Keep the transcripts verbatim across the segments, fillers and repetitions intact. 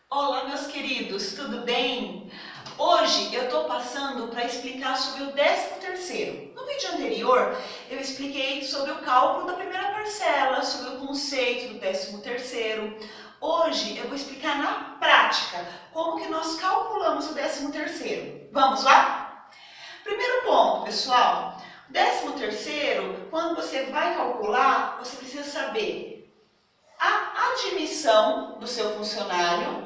Olá, meus queridos, tudo bem? Hoje eu estou passando para explicar sobre o décimo terceiro. No vídeo anterior eu expliquei sobre o cálculo da primeira parcela, sobre o conceito do décimo terceiro. Hoje eu vou explicar na prática como que nós calculamos o décimo terceiro. Vamos lá? Primeiro ponto, pessoal. O décimo terceiro, quando você vai calcular, você precisa saber a admissão do seu funcionário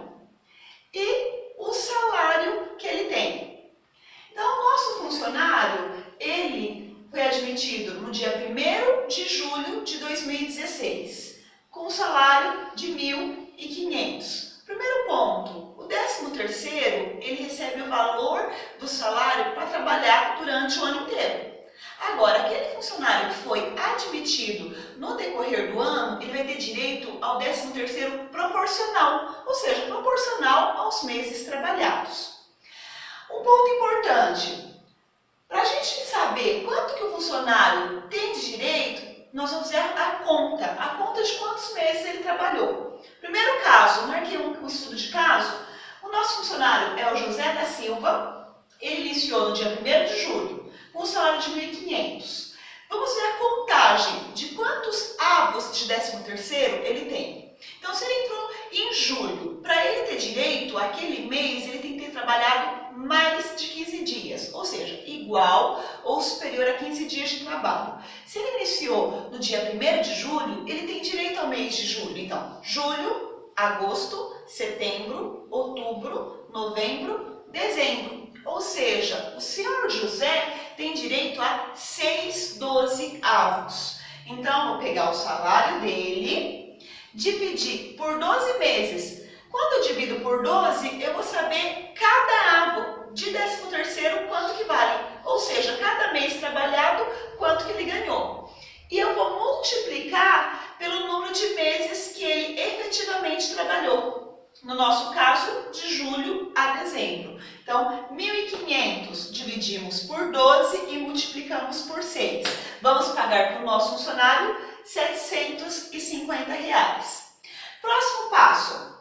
e o salário que ele tem. Então, o nosso funcionário, ele foi admitido no dia primeiro de julho de dois mil e dezesseis, com um salário de mil e quinhentos. Primeiro ponto, o décimo terceiro, ele recebe o valor do salário para trabalhar durante o ano inteiro. Agora, aquele funcionário que foi admitido no decorrer do ano, ele vai ter direito ao décimo terceiro proporcional, ou seja, proporcional aos meses trabalhados. Um ponto importante, para a gente saber quanto que o funcionário tem de direito, nós vamos fazer a conta, a conta de quantos meses ele trabalhou. Primeiro caso, marquei um, um estudo de caso, o nosso funcionário é o José da Silva, ele iniciou no dia primeiro de julho, com um salário de mil e quinhentos. Vamos ver a contagem de quantos avos de décimo terceiro ele tem. Então, se ele entrou em julho, para ele ter direito, aquele mês, ele tem que ter trabalhado mais de quinze dias, ou seja, igual ou superior a quinze dias de trabalho. Se ele iniciou no dia primeiro de julho, ele tem direito ao mês de julho. Então, julho, agosto, setembro, outubro, novembro, dezembro. Ou seja, o senhor José tem direito a seis dozeavos. Então, vou pegar o salário dele, dividir por doze meses. Quando eu divido por doze, eu vou saber cada avo de décimo terceiro quanto que vale. Ou seja, cada mês trabalhado, quanto que ele ganhou. E eu vou multiplicar pelo número de meses que ele efetivamente trabalhou. No nosso caso, de julho a dezembro. Então, mil e quinhentos dividimos por doze e multiplicamos por seis. Vamos pagar para o nosso funcionário setecentos e cinquenta reais. Próximo passo.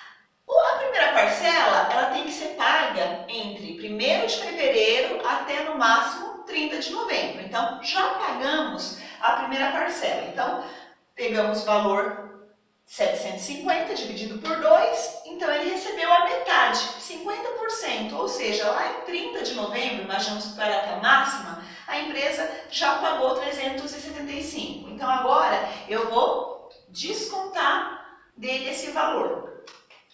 A primeira parcela, ela tem que ser paga entre primeiro de fevereiro até no máximo trinta de novembro. Então, já pagamos a primeira parcela. Então, pegamos o valor setecentos e cinquenta dividido por dois, então ele recebeu a metade, cinquenta por cento, ou seja, lá em trinta de novembro, imaginamos que para a data máxima, a empresa já pagou trezentos e setenta e cinco. Então agora eu vou descontar dele esse valor.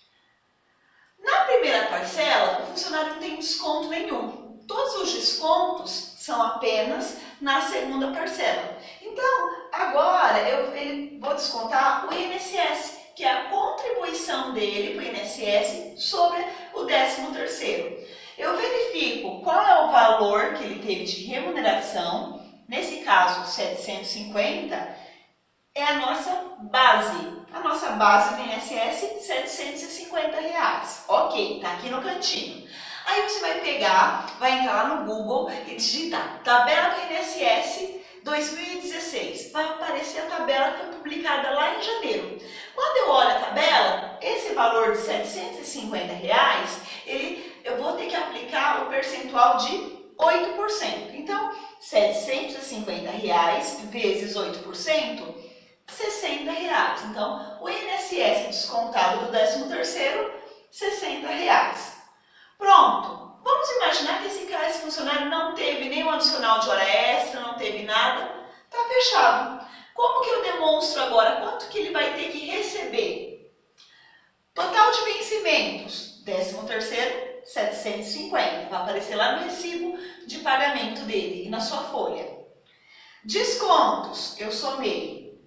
Na primeira parcela, o funcionário não tem desconto nenhum. Todos os descontos são apenas na segunda parcela. Então, agora eu ele, vou descontar o I N S S, que é a contribuição dele para o I N S S sobre o décimo terceiro. Eu verifico qual é o valor que ele teve de remuneração, nesse caso setecentos e cinquenta, é a nossa base. A nossa base do I N S S, setecentos e cinquenta reais. Ok, tá aqui no cantinho. Aí você vai pegar, vai entrar lá no Google e digitar tabela do I N S S dois mil e dezesseis. Vai aparecer a tabela que foi publicada lá em janeiro. Quando eu olho a tabela, esse valor de setecentos e cinquenta reais, ele, eu vou ter que aplicar o percentual de oito por cento. Então, setecentos e cinquenta reais vezes oito por cento, sessenta reais. Então, o I N S S descontado do décimo terceiro, sessenta reais. Pronto. Vamos imaginar que esse, cara, esse funcionário não teve nenhum adicional de hora extra, não teve nada, está fechado. Como que eu demonstro agora quanto que ele vai ter que receber? Total de vencimentos, décimo terceiro, setecentos e cinquenta, vai aparecer lá no recibo de pagamento dele e na sua folha. Descontos, eu somei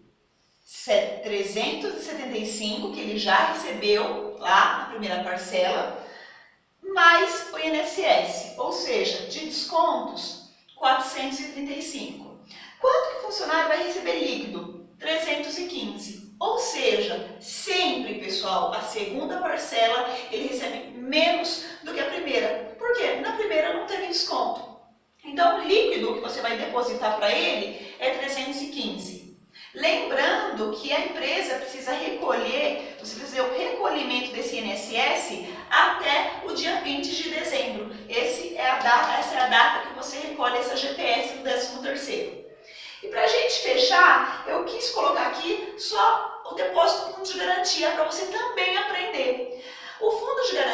trezentos e setenta e cinco, que ele já recebeu lá na primeira parcela, mais o I N S S, ou seja, de descontos, quatrocentos e trinta e cinco. Quanto que o funcionário vai receber líquido? trezentos e quinze. Ou seja, sempre, pessoal, a segunda parcela ele recebe menos do que a primeira. Por quê? Na primeira não teve desconto. Então, o líquido que você vai depositar para ele é trezentos e quinze. Lembrando que a empresa precisa recolher, você precisa fazer o recolhimento desse I N S S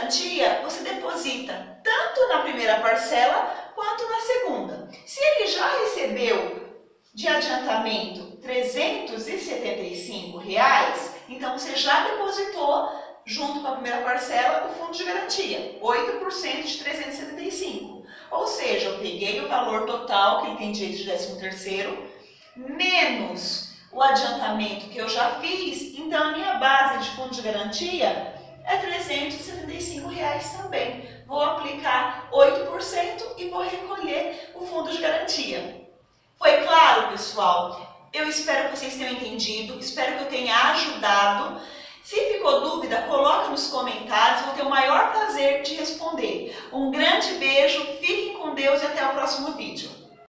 garantia, você deposita tanto na primeira parcela quanto na segunda. Se ele já recebeu de adiantamento trezentos e setenta e cinco reais, então você já depositou junto com a primeira parcela o fundo de garantia, oito por cento de trezentos e setenta e cinco. Ou seja, eu peguei o valor total que ele tem direito de décimo terceiro, menos o adiantamento que eu já fiz, então a minha base de fundo de garantia é trezentos e setenta e cinco reais também. Vou aplicar oito por cento e vou recolher o fundo de garantia. Foi claro, pessoal? Eu espero que vocês tenham entendido, espero que eu tenha ajudado. Se ficou dúvida, coloca nos comentários, vou ter o maior prazer de responder. Um grande beijo, fiquem com Deus e até o próximo vídeo.